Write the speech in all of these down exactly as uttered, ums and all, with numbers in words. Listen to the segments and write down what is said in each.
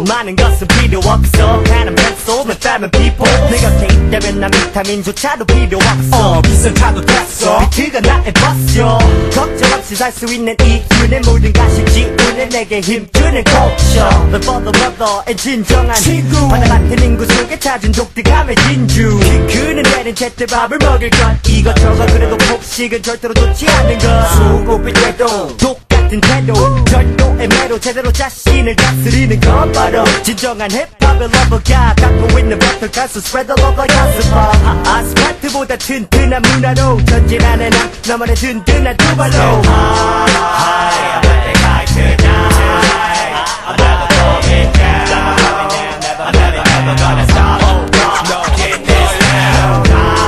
많은 것은 필요 없어. 가는 뱃속 내 뺨은 비포. 내 곁에 있다면 난 비타민조차도 필요 없어. 어 비싼 차도 탔어. 비트가 나의 버스요. 걱정 없이 살 수 있는 이유는 모든 가식 지우는 내게 힘주는 culture. The father mother의 진정한 친구. 바다 같은 인구 속에 찾은 독특함의 진주. 키 크는 애는 제때 밥을 먹을 것. 이것저것 그래도 폭식은 절대로 좋지 않는 것. 수고비 때도 똑같은 태도. 절도의 매로 제대로 자신을 다스리는 건 바로 진정한 힙합의 러버가 갖고 있는 버터 가수 spread the love like 아스팔. 아스팔트보다 튼튼한 문화로 전진하는 나 나만의 든든한 두 발로. High, I'm getting high tonight. I'm never going down. I'm never, never gonna stop. Knocking this down.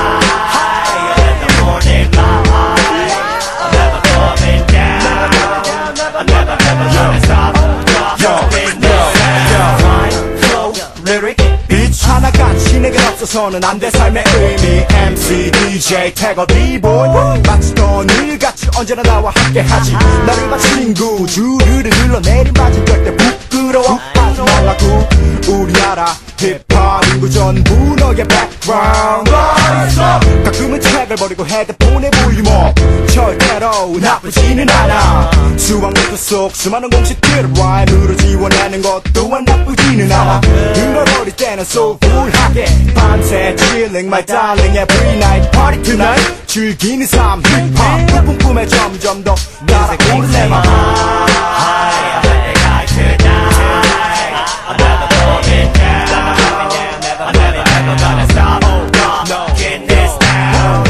Higher than the morning light. I'm never going down. I'm never, never gonna stop. Knocking this down. Rhyme, flow, lyric. 빛 하나같이 내겐 없어서는 안 돼 삶의 의미. 엠씨, 디제이, 태거, 비보이 마치 너늘같이 언제나 나와 함께하지. 나를 마치 친구 주르르 흘러내린 바지 절대 부끄러워하지 말라고. 우리 나라 힙합 인구 전부 너의 background. 가끔은 책을 버리고 헤드폰에 볼륨업. 절대로 나쁘지는 않아. 수학 노트 속 수많은 공식들을 라임으로 지원하는 것 또한 나쁘지는 않아. 그걸 버릴 때는 소울하게 밤새 chilling my darling every night party tonight. 즐기는 삶 힙합 높은 꿈에 점점 더 날아오는 내 맘. High, I'm getting high tonight. I'm never going down. I'm never, never gonna stop. Knocking this down.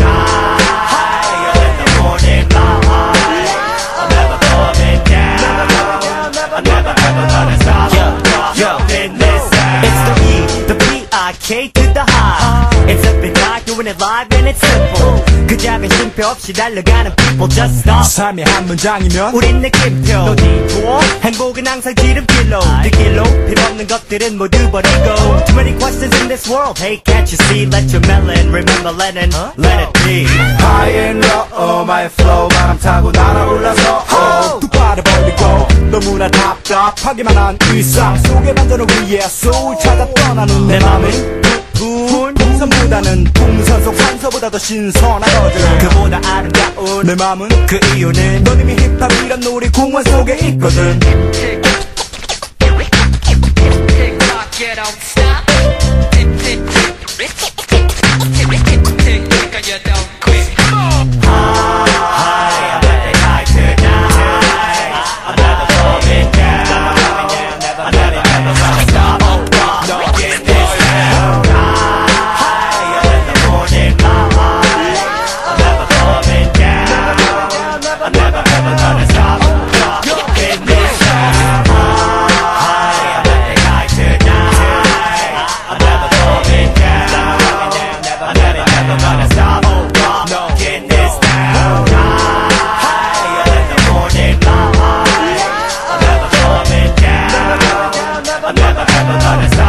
Higher than the morning light. I'm never going down. I'm never, never gonna stop. Knocking this down. It's the E, the P I K to the high. It's up and high, doing it live and it's simple. 그 작은 쉼표 없이 달려가는 people just stop. 삶이 한 문장이면 우린 느낌표. 너 뒤도 행복은 항상 지름길로. 뒷길로 필요 없는 것들은 모두 버리고. Too many questions in this world. Hey, can't you see? Let your melon remember Lennon. Let it be. High and low, oh my flow. 바람 타고 날아올라서 oh. 두 발을 벌리고 너무나 답답하기만 한 일상 속의 반전을 위해 소울 찾아 떠나는 내 맘은 푸른 풍선보다는 풍선 속 산소보다 더 신선한 것들. 그보다 아름다운 내 맘은 그 이유는 넌 이미 힙합이란 놀이공원 속에 있거든. Tick tock, you don't stop. Tick tick tick tick tick tick tick tick, you don't quit. High, I'm getting high tonight. I'm never going down. I'm never, never gonna stop. Knocking this down. Higher than the morning light. I'm never going down. I'm never, never gonna stop. Knocking this down. High, I'm getting high tonight. I'm never going down. I'm never, never gonna stop. Knocking this down. Higher than the morning light. I'm never going down. I'm never, ever gonna stop.